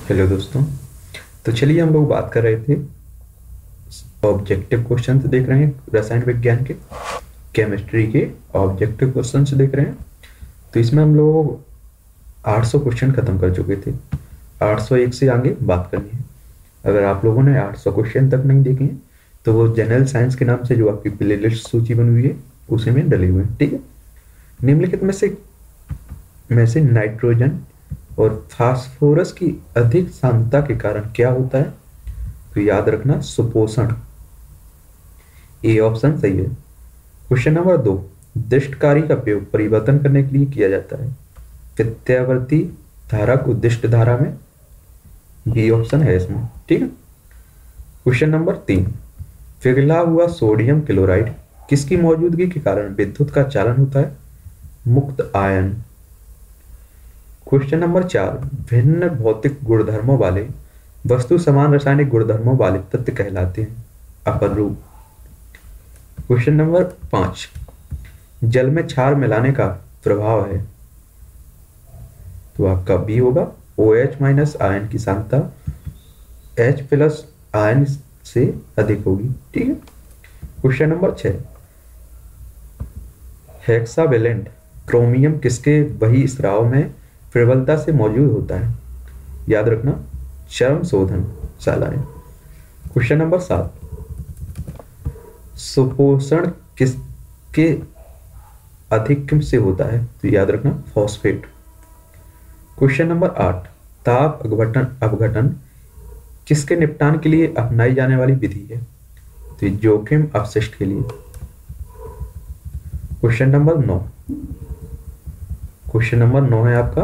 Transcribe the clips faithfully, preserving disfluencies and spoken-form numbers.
Hello दोस्तों। तो चलिए हम लोग बात कर रहे थे, ऑब्जेक्टिव क्वेश्चन देख रहे हैं रसायन विज्ञान के, केमिस्ट्री के ऑब्जेक्टिव क्वेश्चन देख रहे हैं। तो इसमें हम लोग आठ सौ क्वेश्चन खत्म कर चुके थे। आठ सौ एक से आगे बात करनी है। अगर आप लोगों ने आठ सौ क्वेश्चन तक नहीं देखे हैं तो वो जनरल साइंस के नाम से जो आपकी प्लेलिस्ट सूची बनी हुई है उसी में डले हुए हैं। ठीक है। निम्नलिखित में से में से नाइट्रोजन और फास्फोरस की अधिक सांद्रता के कारण क्या होता है? तो याद रखना, सुपोषण। ए ऑप्शन सही है। क्वेश्चन नंबर दो, दिष्टकारी का प्रयोग परिवर्तन करने के लिए किया जाता है। प्रत्यावर्ती धारा को दिष्ट धारा में, बी ऑप्शन है इसमें। ठीक है। क्वेश्चन नंबर तीन, पिघला हुआ सोडियम क्लोराइड किसकी मौजूदगी के कारण विद्युत का चालन होता है? मुक्त आयन। क्वेश्चन नंबर चार, भिन्न भौतिक गुणधर्मों वाले वस्तु समान रासायनिक गुणधर्मों वाले तत्व कहलाते हैं। अपर रूप। क्वेश्चन नंबर पांच, जल में क्षार मिलाने का प्रभाव है, तो आपका बी होगा। ओ एच माइनस आयन की सांद्रता एच प्लस आयन से अधिक होगी। ठीक है। क्वेश्चन नंबर छह, हेक्सावेलेंट क्रोमियम किसके बही स्राव में प्रबलता से मौजूद होता है? याद रखना, चर्म शोधन शालाएं। क्वेश्चन नंबर सात, सुपोषण किसके अधिक से होता है? तो याद रखना, फॉस्फेट। क्वेश्चन नंबर आठ, ताप अपघटन अपघटन किसके निपटान के लिए अपनाई जाने वाली विधि है? तो जोखिम अपशिष्ट के लिए। क्वेश्चन नंबर नौ, क्वेश्चन नंबर नौ है आपका,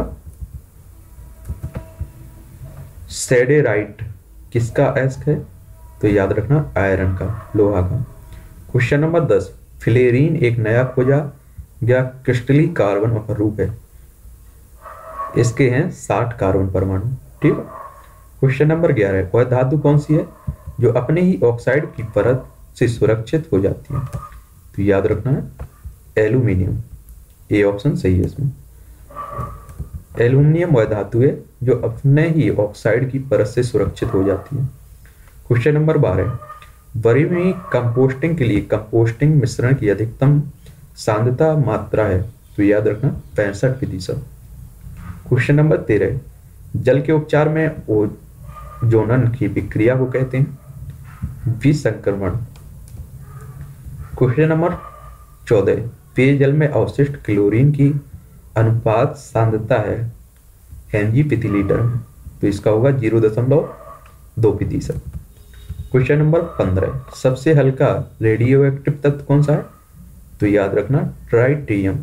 सेडेराइट किसका एस्क है? तो याद रखना, आयरन का, लोहा का। क्वेश्चन नंबर दस, फ्लेरीन एक नया खोजा या क्रिस्टली कार्बन रूप है। इसके हैं साठ कार्बन परमाणु। ठीक है। क्वेश्चन नंबर ग्यारह, वह धातु कौन सी है जो अपने ही ऑक्साइड की परत से सुरक्षित हो जाती है? तो याद रखना है, एल्यूमिनियम। ए ऑप्शन सही है इसमें। एल्यूमिनियम वह धातु है जो अपने ही ऑक्साइड की परत से सुरक्षित हो जाती है। क्वेश्चन नंबर बारह, वर्मी कंपोस्टिंग के लिए कंपोस्टिंग मिश्रण की अधिकतम सांद्रता मात्रा है? तो याद रखना, पैंसठ प्रतिशत। क्वेश्चन नंबर तेरह, जल के उपचार में ओजोनन की विक्रिया को कहते हैं? विसंक्रमण। क्वेश्चन नंबर चौदह, पेयजल में अवशिष्ट क्लोरीन की अनुपात सांद्रता है एमजी प्रति लीटर में? तो इसका होगा जीरो दशमलव दो प्रतिशत। क्वेश्चन नंबर पंद्रह, सबसे हल्का रेडियो एक्टिव तत्व कौन सा है? तो याद रखना, ट्राइटियम,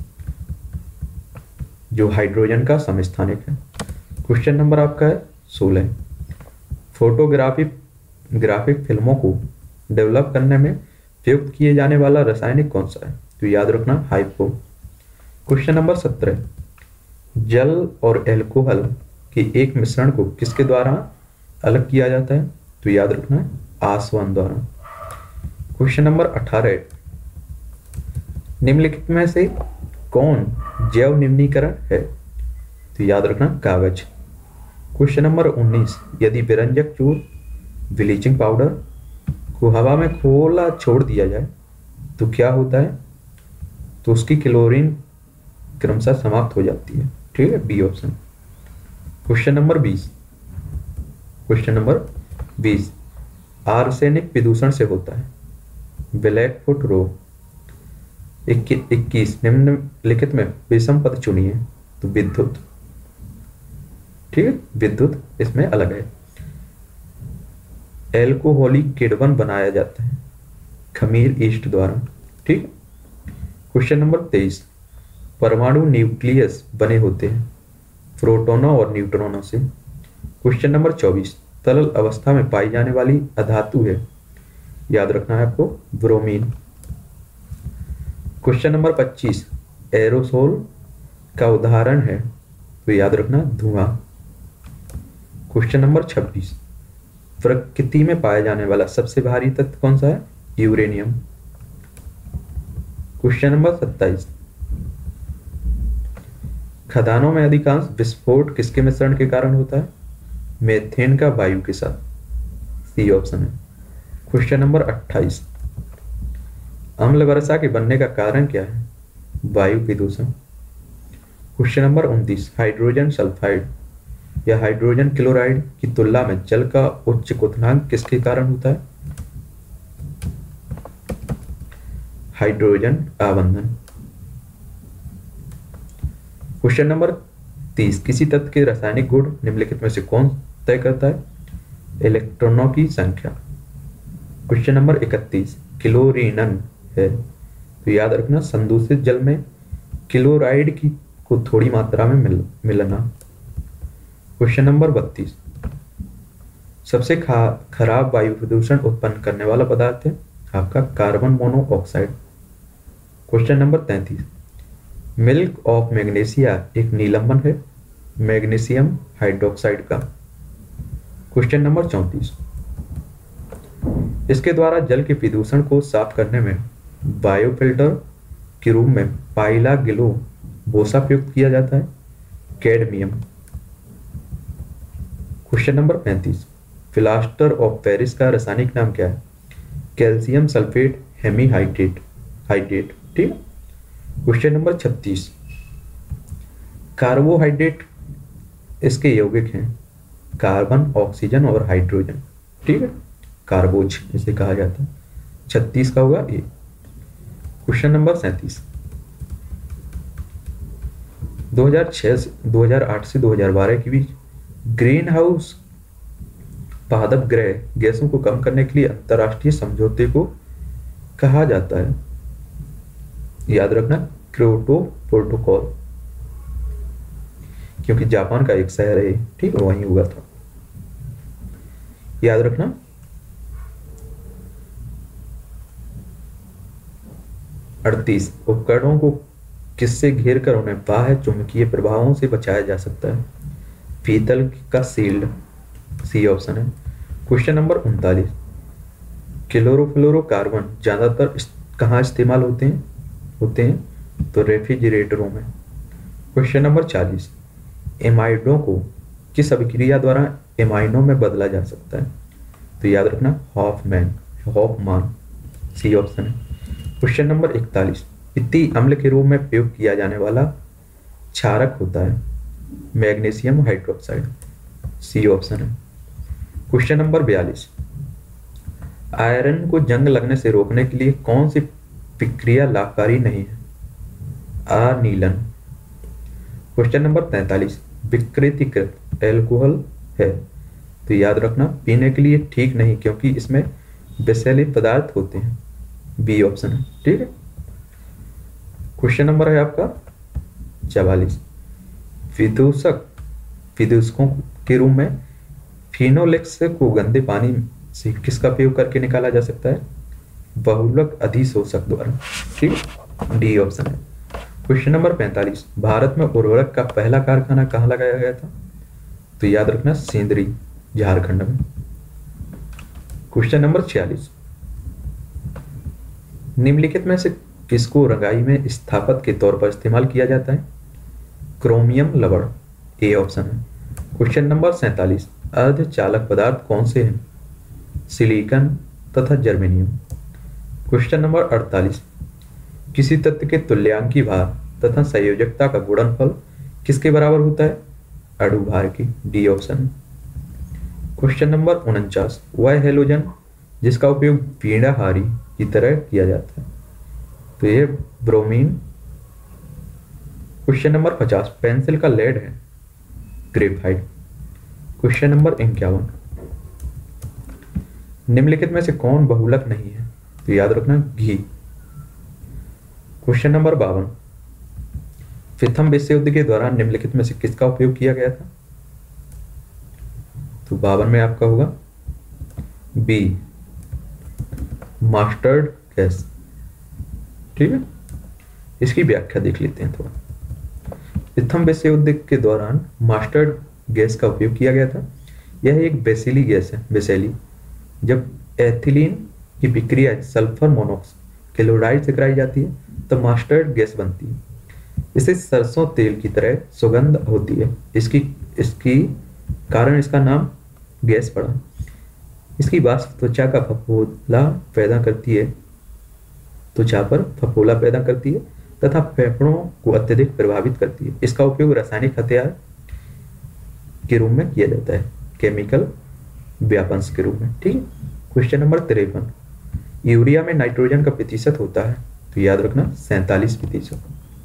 जो हाइड्रोजन का समस्थानिक है। क्वेश्चन नंबर आपका है सोलह, फोटोग्राफी ग्राफिक फिल्मों को डेवलप करने में प्रयुक्त किए जाने वाला रासायनिक कौन सा है? तो याद रखना, हाइपो। क्वेश्चन नंबर सत्रह, जल और एल्कोहल के एक मिश्रण को किसके द्वारा अलग किया जाता है? तो याद रखना है, आसवन द्वारा। क्वेश्चन नंबर अठारह, निम्नलिखित में से कौन जैव निम्नीकरण है? तो याद रखना, कागज। क्वेश्चन नंबर उन्नीस, यदि विरंजक चूर्ण ब्लीचिंग पाउडर को हवा में खोला छोड़ दिया जाए तो क्या होता है? तो उसकी क्लोरीन क्रमशः समाप्त हो जाती है। ठीक है, बी ऑप्शन। क्वेश्चन नंबर बीस, क्वेश्चन नंबर बीस, आर्सेनिक प्रदूषण से होता है? ब्लैक फुट रोग। इक्कीस, निम्नलिखित में विषम पद चुनिए। तो विद्युत। ठीक है, विद्युत इसमें अलग है। एल्कोहलिक किण्वन बनाया जाता है खमीर ईस्ट द्वारा। ठीक है। क्वेश्चन नंबर तेईस, परमाणु न्यूक्लियस बने होते हैं प्रोटोनों और न्यूट्रॉनों से। क्वेश्चन नंबर चौबीस, तरल अवस्था में पाई जाने वाली अधातु है? याद रखना है आपको, ब्रोमीन। क्वेश्चन नंबर पच्चीस, एरोसोल का उदाहरण है? तो याद रखना, धुआं। क्वेश्चन नंबर छब्बीस, प्रकृति में पाया जाने वाला सबसे भारी तत्व कौन सा है? यूरेनियम। क्वेश्चन नंबर सत्ताईस, खदानों में अधिकांश विस्फोट किसके मिश्रण के कारण होता है? मेथेन का वायु के साथ, सी ऑप्शन है। क्वेश्चन नंबर अट्ठाईस, अम्ल वर्षा के बनने का कारण क्या है? वायु प्रदूषण। क्वेश्चन नंबर उनतीस, हाइड्रोजन सल्फाइड या हाइड्रोजन क्लोराइड की तुलना में जल का उच्च क्वथनांक किसके कारण होता है? हाइड्रोजन आबंधन। क्वेश्चन नंबर तीस, किसी तत्व के रासायनिक गुण निम्नलिखित में से कौन तय करता है? इलेक्ट्रॉनों की संख्या। क्वेश्चन नंबर इकतीस, क्लोरीनन है, तो याद रखना संदूषित जल में क्लोराइड की को थोड़ी मात्रा में मिल, मिलना। क्वेश्चन नंबर बत्तीस, सबसे खराब वायु प्रदूषण उत्पन्न करने वाला पदार्थ है आपका कार्बन मोनोऑक्साइड। क्वेश्चन नंबर तैंतीस, मिल्क ऑफ मैग्नीशिया एक निलंबन है मैग्नीशियम हाइड्रोक्साइड का। क्वेश्चन नंबर चौंतीस, इसके द्वारा जल के प्रदूषण को साफ करने में बायोफिल्टर के रूप में पाइला गिलो बोसा प्रयुक्त किया जाता है, कैडमियम। क्वेश्चन नंबर पैंतीस, प्लास्टर ऑफ पेरिस का रासायनिक नाम क्या है? कैल्शियम सल्फेट हेमीहाइड्रेट हाइड्रेट, ठीक है। क्वेश्चन नंबर छत्तीस, कार्बोहाइड्रेट इसके यौगिक हैं कार्बन, ऑक्सीजन और हाइड्रोजन, ठीक है, कार्बोज इसे कहा जाता है। छत्तीस का होगा ए। क्वेश्चन नंबर सैंतीस, दो हज़ार छह से दो हज़ार आठ से दो हज़ार बारह के बीच ग्रीन हाउस पादप ग्रह गैसों को कम करने के लिए अंतरराष्ट्रीय समझौते को कहा जाता है? याद रखना क्योटो प्रोटोकॉल, क्योंकि जापान का एक शहर है, ठीक है, वहीं हुआ था, याद रखना। अड़तीस, उपकरणों को किससे घेर कर उन्हें बाह्य चुंबकीय प्रभावों से बचाया जा सकता है? पीतल का शील्ड, सी ऑप्शन है। क्वेश्चन नंबर उनतालीस, क्लोरोफ्लोरोकार्बन ज्यादातर कहाँ इस्तेमाल होते हैं होते हैं तो रेफ्रिजरेटरों में। क्वेश्चन नंबर चालीस, एमाइडों को किस अभिक्रिया द्वारा एमाइनों में बदला जा सकता है? तो याद रखना हॉफमैन हॉफमान, सी ऑप्शन है। क्वेश्चन नंबर इकतालीस, पित्ती अम्ल के रूप में प्रयोग किया जाने वाला क्षारक होता है मैग्नीशियम हाइड्रोक्साइड, सी ऑप्शन है। क्वेश्चन नंबर बयालीस, आयरन को जंग लगने से रोकने के लिए कौन सी प्रक्रिया लाभकारी नहीं है? अनिलन। क्वेश्चन नंबर तैंतालीस, विकृतीकृत एल्कोहल है, तो याद रखना पीने के लिए ठीक नहीं क्योंकि इसमें विषैले पदार्थ होते हैं, बी ऑप्शन है, ठीक है। क्वेश्चन नंबर है आपका चवालीस, विदूषक विदूषकों के रूप में फिनोलेक्स को गंदे पानी से किसका प्रयोग करके निकाला जा सकता है? बहुलक अधिशोषक द्वारा, ठीक, डी ऑप्शन है। क्वेश्चन नंबर पैंतालीस, भारत में उर्वरक का पहला कारखाना कहाँ लगाया गया था? तो याद रखना सेंद्री, झारखंड में। क्वेश्चन नंबर छियालीस, निम्नलिखित में से किसको रंगाई में स्थापत के तौर पर इस्तेमाल किया जाता है? क्रोमियम लवण, ए ऑप्शन है। क्वेश्चन नंबर सैंतालीस, अर्धचालक पदार्थ कौन से हैं? सिलिकॉन तथा जर्मेनियम। क्वेश्चन नंबर अड़तालीस, किसी तत्व के तुल्यांकी भार तथा संयोजकता का गुणनफल किसके बराबर होता है? अणु भार की, डी ऑप्शन। क्वेश्चन नंबर उनचास, वह हैलोजन जिसका उपयोग पीड़ाहारी की तरह किया जाता है, तो ये ब्रोमीन। क्वेश्चन नंबर पचास, पेंसिल का लेड है ग्रेफाइट। क्वेश्चन नंबर इक्यावन, निम्नलिखित में से कौन बहुलक नहीं है? तो याद रखना घी। क्वेश्चन नंबर बावन, प्रथम विश्व युद्ध के दौरान निम्नलिखित में से किसका उपयोग किया गया था? तो बावन में आपका होगा बी, मास्टर्ड गैस, ठीक है। इसकी व्याख्या देख लेते हैं थोड़ा। प्रथम विश्व युद्ध के दौरान मास्टर्ड गैस का उपयोग किया गया था। यह एक वैसेली गैस है, वैसेली। जब एथिलीन की प्रक्रिया सल्फर मोनोक्साइड क्लोराइड से कराई जाती है तो मास्टर्ड गैस बनती है। इसे सरसों तेल की तरह सुगंध होती है। इसकी इसकी कारण इसका नाम गैस पड़ा। इसकी वाष्प त्वचा का फफोला पैदा करती है, त्वचा पर फफोला पैदा करती है तथा फेफड़ों को अत्यधिक प्रभावित करती है। इसका उपयोग रासायनिक हथियार के रूप में किया जाता है, केमिकल व्यापंस के रूप में। ठीक है। क्वेश्चन नंबर तिरपन, यूरिया में नाइट्रोजन का प्रतिशत होता है, तो याद रखना सैंतालीस प्रतिशत।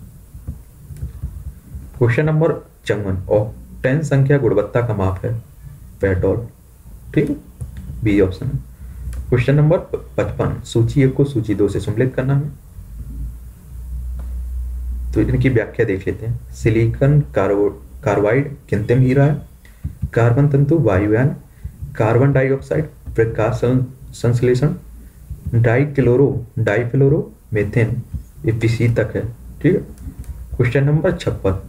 क्वेश्चन नंबर चौवन, ऑक्टेन संख्या गुणवत्ता का माप है, पेट्रोल। ठीक है, बी ऑप्शन है। क्वेश्चन नंबर पचपन, सूची एक को सूची दो से सम्मिलित करना है, तो इनकी व्याख्या देख लेते हैं। सिलिकॉन कार्बाइड कृत्रिम हीरा है, कार्बन तंतु वायुयान, कार्बन डाइऑक्साइड प्रकाश संश्लेषण, डाइक्लोरो डाइफ्लोरो मेथेन ये विशीतक है। ठीक है। क्वेश्चन नंबर छप्पन,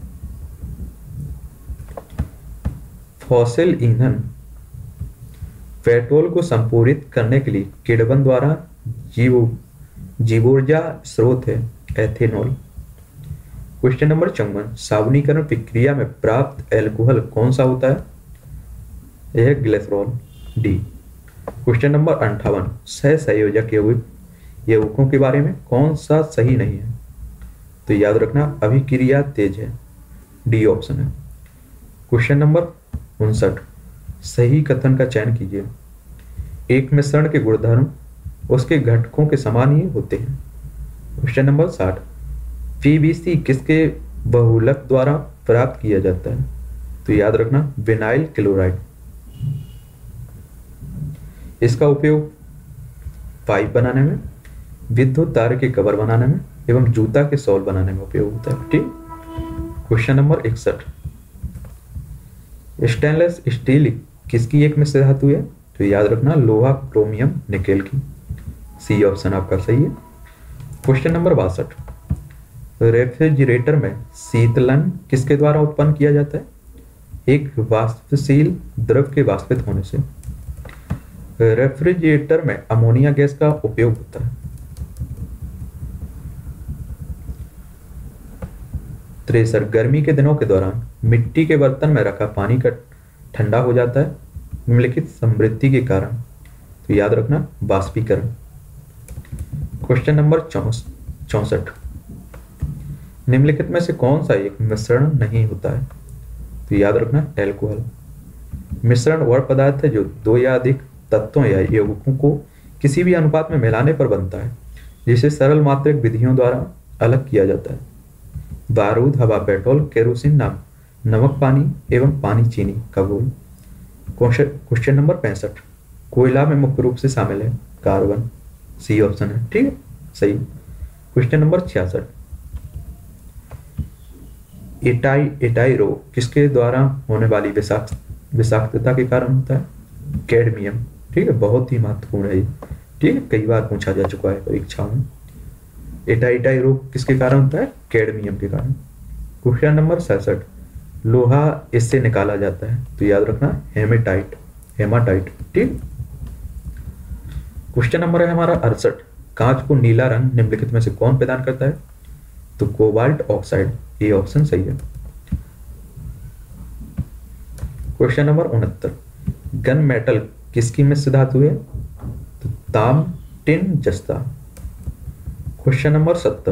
फॉसिल ईंधन पेट्रोल को संपूरित करने के लिए किण्वन द्वारा जीव जीवोर्जा स्रोत है, एथेनॉल। क्वेश्चन नंबर चौवन, साबुनीकरण प्रक्रिया में प्राप्त एल्कोहल कौन सा होता है, यह ग्लिसरॉल, डी। क्वेश्चन नंबर अंठावन, सह संयोजक यौगिक यौगिकों के बारे में कौन सा सही नहीं है, तो याद रखना अभिक्रिया तेज है, डी ऑप्शन है। क्वेश्चन नंबर उनसठ, सही कथन का चयन कीजिए। एक मिश्रण के गुणधर्म उसके घटकों के समान ही होते हैं। क्वेश्चन नंबर साठ, पीवीसी किसके बहुलक द्वारा प्राप्त किया जाता है, तो याद रखना विनाइल क्लोराइड। इसका उपयोग पाइप बनाने में, विद्युत तार के कवर बनाने में एवं जूता के सोल बनाने में उपयोग होता है। ठीक। क्वेश्चन नंबर इकसठ, स्टेनलेस स्टील किसकी एक मिश्र धातु है, तो याद रखना लोहा क्रोमियम निकेल की, सी ऑप्शन आपका सही है। क्वेश्चन नंबर बासठ, रेफ्रिजरेटर में शीतलन किसके द्वारा उत्पन्न किया जाता है, एक वाष्पशील द्रव के वाष्पित होने से। रेफ्रिजरेटर में अमोनिया गैस का उपयोग होता है। तिरसठ, गर्मी के दिनों के दौरान मिट्टी के बर्तन में रखा पानी का ठंडा हो जाता है निम्नलिखित समृद्धि के कारण, तो याद रखना बाष्पीकरण। क्वेश्चन नंबर चौसठ, निम्नलिखित में से कौन सा एक मिश्रण नहीं होता है, तो याद रखना एल्कोहल। मिश्रण वह पदार्थ है जो दो या अधिक तत्वों या यौगिकों को किसी भी अनुपात में मिलाने पर बनता है, जिसे सरल मात्रिक विधियों द्वारा अलग किया जाता है। बारूद, हवा, पेट्रोल, केरोसिन, नाम नमक, पानी एवं पानी चीनी का घोल। क्वेश्चन नंबर पैंसठ, कोयला में मुख्य रूप से शामिल है कार्बन, सी ऑप्शन है। ठीक है, सही। क्वेश्चन नंबर छियासठ, एटाई एटाई रोग किसके द्वारा होने वाली विषाक्त विषाक्तता के कारण होता है, कैडमियम। ठीक है, बहुत ही महत्वपूर्ण है। ठीक है, कई बार पूछा जा चुका है परीक्षाओं में। एटाई एटाई रोग किसके कारण होता है, कैडमियम के कारण। क्वेश्चन नंबर सड़सठ, लोहा इससे निकाला जाता है, तो याद रखना हेमेटाइट हेमाटाइट। ठीक। क्वेश्चन नंबर है हमारा अड़सठ, कांच को नीला रंग निम्नलिखित में से कौन प्रदान करता है, तो कोबाल्ट ऑक्साइड, ये ऑप्शन सही है। क्वेश्चन नंबर उनहत्तर, गन मेटल किसकी मिश्र धातु है, तो ताम, टिन, जस्ता। क्वेश्चन नंबर सत्तर,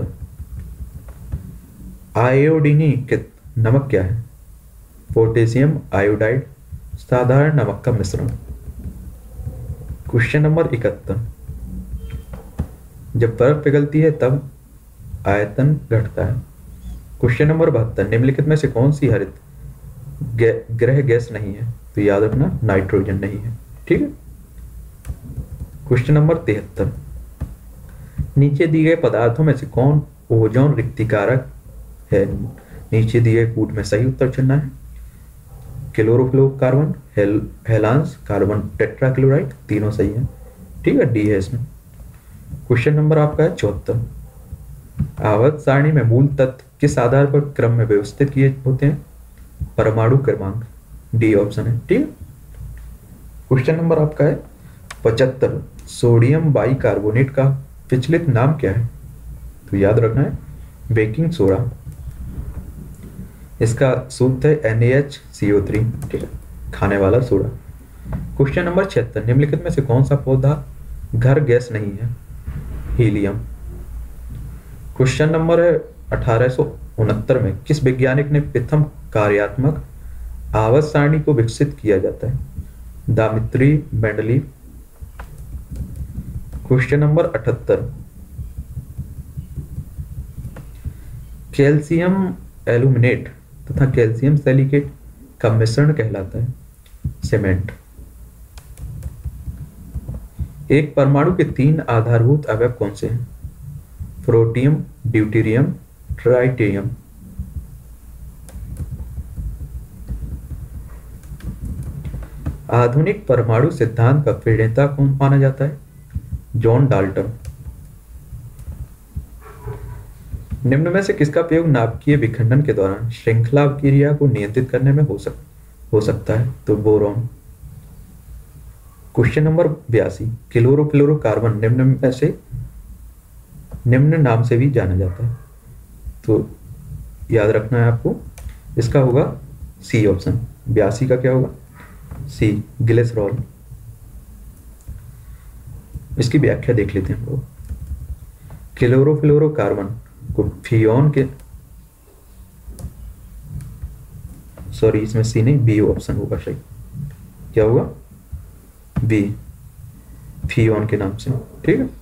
आयोडीनीकृत नमक क्या है, पोटेशियम आयोडाइड, साधारण नमक का मिश्रण। क्वेश्चन नंबर इकहत्तर, जब बर्फ पिघलती है तब आयतन घटता है। क्वेश्चन नंबर बहत्तर, निम्नलिखित में से कौन सी हरित ग्रह गैस नहीं है, तो याद रखना नाइट्रोजन नहीं है। ठीक है। क्वेश्चन नंबर तिहत्तर, नीचे दिए गए पदार्थों में से कौन ओजोन रिक्तिकारक है, नीचे दिए गए कूट में सही उत्तर चुनना है। Chlorofluorocarbon, hel halons, carbon tetrachloride, तीनों सही है। ठीक है, डी है इसमें। क्वेश्चन नंबर आपका है चौहत्तर, आवर्त सारणी में मूल तत्व किस आधार पर क्रम में व्यवस्थित किए होते हैं, परमाणु क्रमांक, डी ऑप्शन है। ठीक है। क्वेश्चन नंबर आपका है पचहत्तर, सोडियम बाइकार्बोनेट का विचलित नाम क्या है, तो याद रखना है बेकिंग सोडा। इसका सूत्र है N A H C O three. ठीक है। खाने वाला सोडा। क्वेश्चन नंबर छिहत्तर, निम्नलिखित में से कौन सा पौधा घर गैस नहीं है? हीलियम। क्वेश्चन नंबर है अठारह सौ उनहत्तर में किस वैज्ञानिक ने प्रथम कार्यात्मक आवर्त सारणी को विकसित किया जाता है? Dmitri Mendeleev. क्वेश्चन नंबर अठहत्तर, कैल्शियम एल्यूमिनेट तथा कैल्शियम सिलिकेट का मिश्रण कहलाता है सीमेंट। एक परमाणु के तीन आधारभूत अवयव कौन से हैं? Protium, deuterium, tritium. आधुनिक परमाणु सिद्धांत का प्रणेता कौन माना जाता है? John Dalton. निम्न में से किसका प्रयोग नाभिकीय विखंडन के दौरान श्रृंखला क्रिया को नियंत्रित करने में हो सक हो सकता है? तो बोरॉन। क्वेश्चन नंबर बयासी, क्लोरोफ्लोरोकार्बन निम्न में से निम्न नाम से भी जाना जाता है, तो याद रखना है आपको, इसका होगा सी ऑप्शन। बयासी का क्या होगा? C, glycerol. इसकी व्याख्या देख लेते हैं हम लोग। क्लोरोफ्लोरोकार्बन को फियोन के, सॉरी इसमें सी नहीं, बी ऑप्शन होगा सही। क्या होगा? बी, फियोन के नाम से। ठीक है।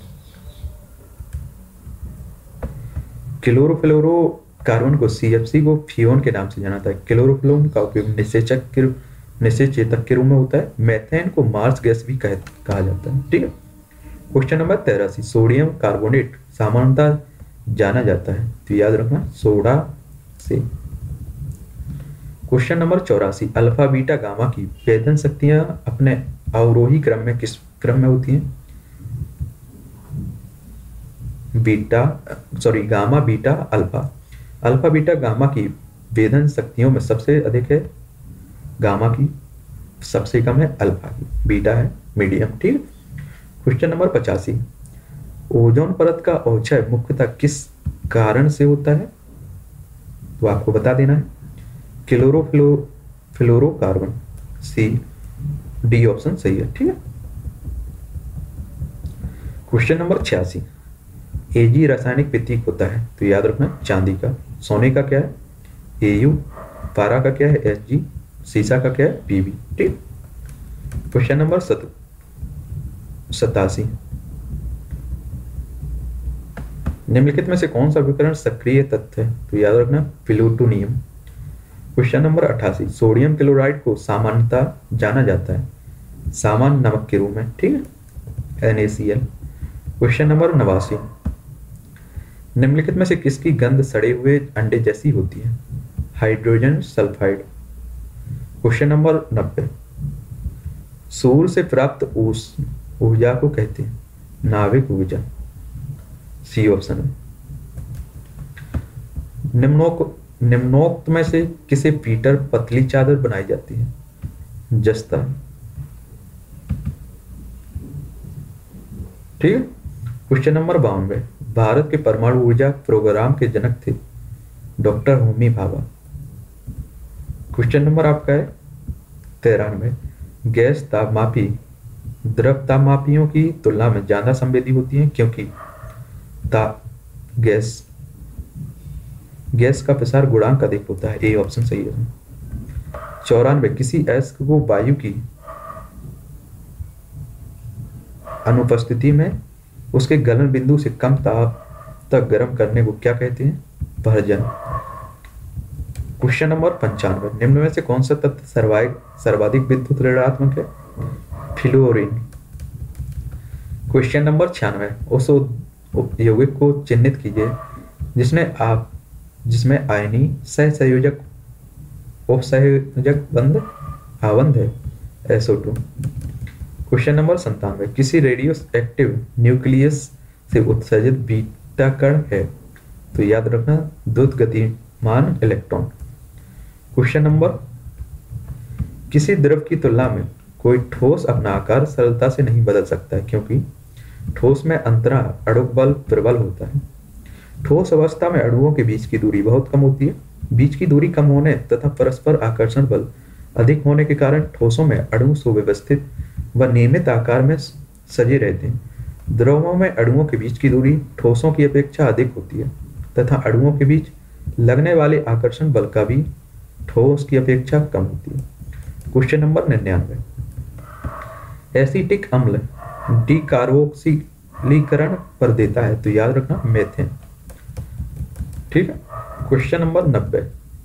क्लोरोफ्लोरोकार्बन को सीएफसी को फियोन के नाम से जाना जाता है। क्लोरोफ्लोम का उपयोग निषेचक के निषेचेतक के रूप में होता है। मेथेन को मार्स गैस भी कह, कहा जाता है। ठीक है। क्वेश्चन नंबर तेरासी, सोडियम कार्बोनेट सामान्यतः जाना जाता है, तो याद रखना सोडा से। क्वेश्चन नंबर चौरासी, अल्फा बीटा गामा की वेधन शक्तियां अपने अवरोही क्रम में किस क्रम में होती हैं? Beta sorry gamma beta alpha. Alpha beta gamma की वेधन शक्तियों में सबसे अधिक है गामा की, सबसे कम है अल्फा की, बीटा है मीडियम। ठीक। क्वेश्चन नंबर पचासी, ओजोन परत का अवक्षय मुख्यतः किस कारण से होता है? तो आपको बता देना है chlorofluoro fluorocarbon, C, D option सही है। ठीक है। क्वेश्चन नंबर छियासी, एजी रासायनिक प्रतीक होता है, तो याद रखना चांदी का। सोने का क्या है? एयू। पारा का क्या है? एसजी। सीसा का क्या है? पीबी। ठीक। क्वेश्चन नंबर सत सतासी, निम्नलिखित में से कौन सा विकर्ण सक्रिय तत्व है? तो याद रखना प्लूटोनियम। क्वेश्चन नंबर अट्ठासी, सोडियम क्लोराइड को सामान्यतः जाना जाता है सामान्य नमक के रूप में। ठीक है, NaCl। क्वेश्चन नंबर नवासी, निम्नलिखित में से किसकी गंध सड़े हुए अंडे जैसी होती है? Hydrogen sulphide. क्वेश्चन नंबर नब्बे, सूर्य से प्राप्त ऊर्जा को कहते हैं नाभिक ऊर्जा, सी ऑप्शन है। निम्नोक्त निम्नोक्त में से किसे पीटर पतली चादर बनाई जाती है? जस्ता। ठीक है। क्वेश्चन नंबर बानवे, भारत के परमाणु ऊर्जा प्रोग्राम के जनक थे doctor Homi Bhabha. Question number आपका है तिरानवे, गैस तापमापी द्रव तापमापियों की तुलना में ज्यादा संवेदी होती है क्योंकि ताप गैस गैस का प्रसार गुणांक अधिक होता है, ए ऑप्शन सही है। चौरानवे, किसी अयस्क को वायु की अनुपस्थिति में उसके गलन बिंदु से कम ताप तक गर्म करने को क्या कहते हैं? भर्जन। क्वेश्चन नंबर पंचानवे, निम्न में से कौन सा तत्व सर्वाधिक सर्वाधिक विद्युत ऋणात्मक है? फ्लोरीन। क्वेश्चन नंबर छियानवे, उस यौगिक को चिन्हित कीजिए जिसने आप जिसमें आयनी सहसंयोजक उपसंयोजक बंध आबंध है, S O two. Question number संतानवे, किसी रेडियो एक्टिव न्यूक्लियस से उत्सर्जित बीटा कण है? तो याद रखना द्रुत गतिमान इलेक्ट्रॉन। क्वेश्चन नंबर, किसी द्रव की तुलना में कोई ठोस अपना आकार सरलता से नहीं बदल सकता है क्योंकि ठोस में अंतरा अणुक बल प्रबल होता है। ठोस अवस्था में अणुओं के बीच की दूरी बहुत कम होती है। बीच की दूरी कम होने तथा परस्पर आकर्षण बल अधिक होने के कारण ठोसों में अणु सुव्यवस्थित व नियमित आकार में सजे रहते हैं। द्रवों में अणुओं के बीच की दूरी ठोसों की अपेक्षा अधिक होती है तथा अणुओं के बीच लगने वाले आकर्षण बल का भी ठोस की अपेक्षा कम होती है। क्वेश्चन नंबर निन्यानवे, एसिटिक अम्ल डिकार्बोक्सिलीकरण पर देता है, तो याद रखना मेथेन। ठीक है। क्वेश्चन नंबर नब्बे,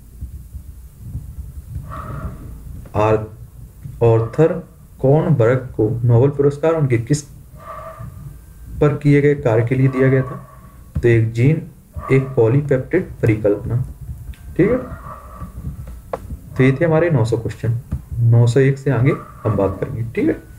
आर्थर कॉर्नबर्ग को नोबेल पुरस्कार उनके किस पर किए गए कार्य के लिए दिया गया था? तो एक जीन एक पॉलीपेप्टिड परिकल्पना। ठीक है। तो ये थे हमारे नौ सौ क्वेश्चन। नौ सौ एक से आगे हम बात करेंगे। ठीक है।